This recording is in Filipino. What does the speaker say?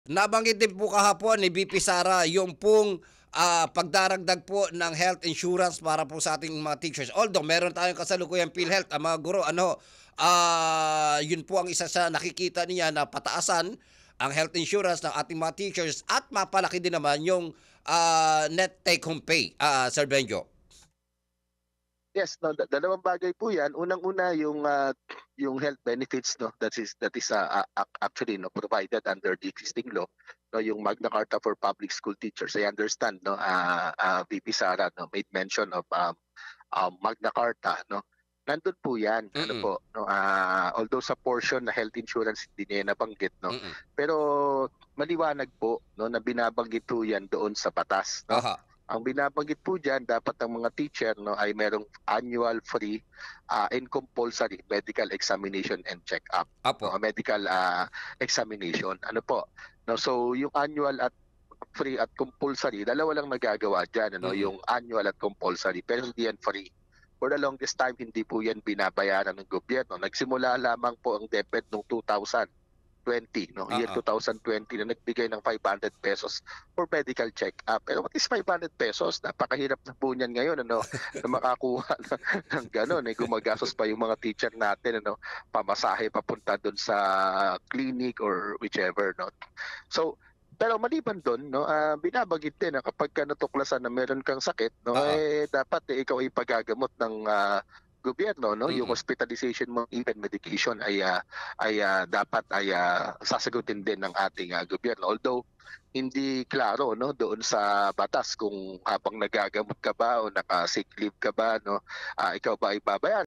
Nabanggit din po kahapon ni VP Sara yung pong, pagdaragdag po ng health insurance para po sa ating mga teachers. Although meron tayong kasalukuyang PhilHealth, ang mga guro ano, yun po ang isa sa nakikita niya na pataasan ang health insurance ng ating mga teachers at mapalaki din naman yung, net take home pay, Sir Benjo. Yes, no, dalawang bagay po 'yan. Unang-una yung health benefits, no, that is actually, no, provided under the existing law, no, yung Magna Carta for Public School Teachers. I understand, no, VP Sara, no, made mention of Magna Carta, no. Nandun po 'yan, ano Mm, po, no, although sa portion na health insurance hindi niya nabanggit, no. mm. Pero maliwanag po, no, na binabanggit po 'yan doon sa batas, no. Aha, Ang binabanggit po diyan, dapat ang mga teacher, no, ay merong annual free and compulsory medical examination and check-up, no, opo. medical examination. Ano po? No, so yung annual at free at compulsory, dalawa lang nagagawa diyan, ano, Mm, yung annual at compulsory, pero hindi yan free. For the longest time, hindi po yan binabayaran ng gobyerno. Nagsimula lamang po ang DepEd noong 2020, no, year oo. 2020, na nagbigay ng 500 pesos for medical check-up. Pero what is 500 pesos? Napakahirap na po niyan ngayon, ano, na makakuha ng gano'n. Eh, gumagastos pa yung mga teacher natin, ano, pamasahe papunta doon sa clinic or whichever, no. So, pero maliban doon, no, binabanggit din na kapag ka natuklasan na meron kang sakit, no, Oo, eh dapat ikaw ay pagagamot ng gobyerno, no, yung mm. hospitalization mo, even medication ay dapat ay sasagutin din ng ating gobyerno. Although hindi klaro, no, doon sa batas kung habang nagagamot ka ba o naka-sick leave ka ba, no, ikaw ba ay babayaran